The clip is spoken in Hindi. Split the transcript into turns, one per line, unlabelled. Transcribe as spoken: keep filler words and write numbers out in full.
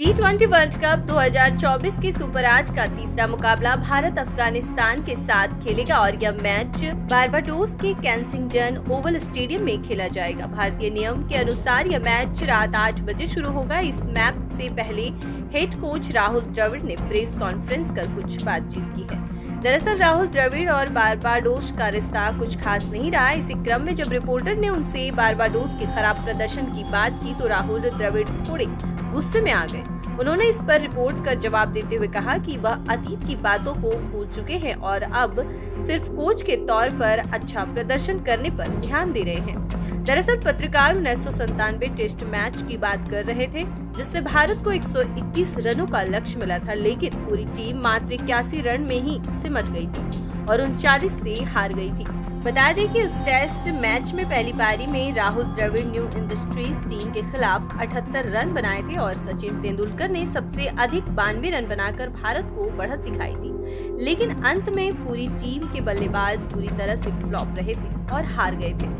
टी ट्वेंटी वर्ल्ड कप दो हज़ार चौबीस के सुपर आठ का तीसरा मुकाबला भारत अफगानिस्तान के साथ खेलेगा और यह मैच बारबाडोस के केंसिंगटन ओवल स्टेडियम में खेला जाएगा। भारतीय नियम के अनुसार यह मैच रात आठ बजे शुरू होगा। इस मैच से पहले हेड कोच राहुल द्रविड़ ने प्रेस कॉन्फ्रेंस कर कुछ बातचीत की है। दरअसल राहुल द्रविड़ और बारबाडोस का रिश्ता कुछ खास नहीं रहा। इसी क्रम में जब रिपोर्टर ने उनसे बारबाडोस के खराब प्रदर्शन की बात की तो राहुल द्रविड़ थोड़े गुस्से में आ गए। उन्होंने इस पर रिपोर्ट कर जवाब देते हुए कहा कि वह अतीत की बातों को भूल चुके हैं और अब सिर्फ कोच के तौर पर अच्छा प्रदर्शन करने पर ध्यान दे रहे हैं। दरअसल पत्रकार उन्नीस सौ संतानवे टेस्ट मैच की बात कर रहे थे, जिससे भारत को एक सौ इक्कीस रनों का लक्ष्य मिला था, लेकिन पूरी टीम मात्र इक्यासी रन में ही सिमट गई थी और उनचालीस से हार गई थी। बता दें कि उस टेस्ट मैच में पहली पारी में Rahul Dravid New Industries team के खिलाफ अठहत्तर रन बनाए थे और सचिन तेंदुलकर ने सबसे अधिक बानवे रन बनाकर भारत को बढ़त दिखाई थी। लेकिन अंत में पूरी टीम के बल्लेबाज पूरी तरह से फ्लॉप रहे थे और हार गए थे।